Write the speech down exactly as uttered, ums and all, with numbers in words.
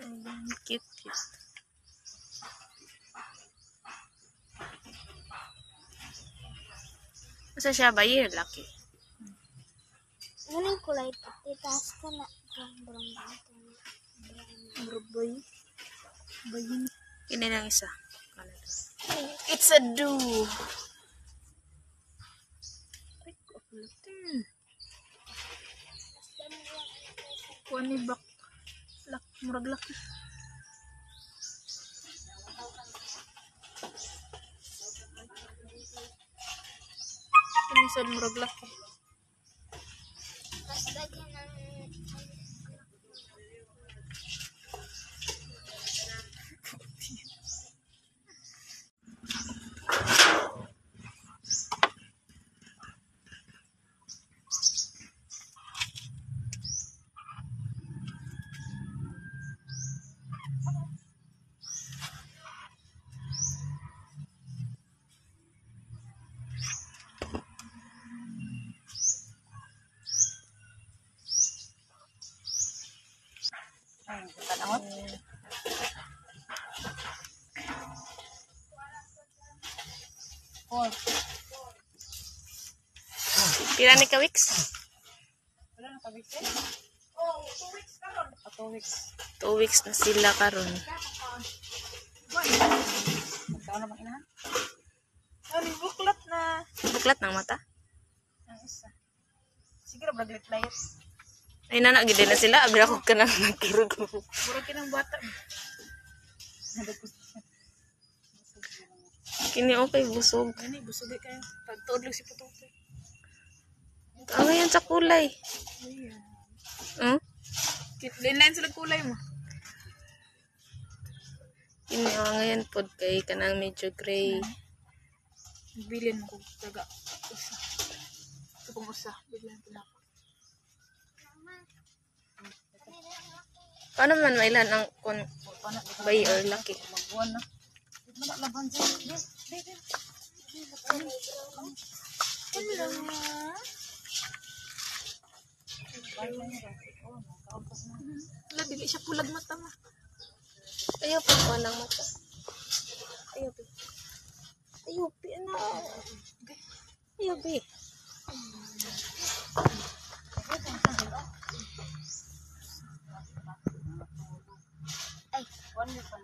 Ayan, cute, cute. Masa siya ba? Year laki. Anong kulay ito? Itaas ka na. Brown, brown, brown. Brown. Bayin. Ini lang isa. It's a do. Ay, kapulutin. Kuha ni bak. Lak, murag laki. Ini sad murag laki. Mas lagyan ng... Ay, tanawat. Four. Pila ni ka weeks? Wala na ka weeks eh? Oh, two weeks karon. Oh, two weeks. Two weeks na sila karon. Magkano na bang inahan? Ay, buklat na. Buklat ng mata? Ang isa. Sige na, braglit light. Ay, nanak, gede na sila. Abira ko ka nang nagkirog mo. Murag kinang bata. Kini okay, busog. Kini, busog kayo. Pagtuod lang si Putote. Ano yan sa kulay? Ayan. Hmm? Linline sila kulay mo. Kini, oh, ngayon pod kay kanang medyo gray. Bilin mo kung taga. Usa. Ito kung usa. Bilin ko na ako. Paano man mailan ang kun bay or laki? Magbuwan na. Mana laban sa. Hello. Wala, dili siya pulag mata ma. Ayaw pa ko ng mata. Ayaw pa. Ayaw pa na. Ayaw pa. Ay, one more.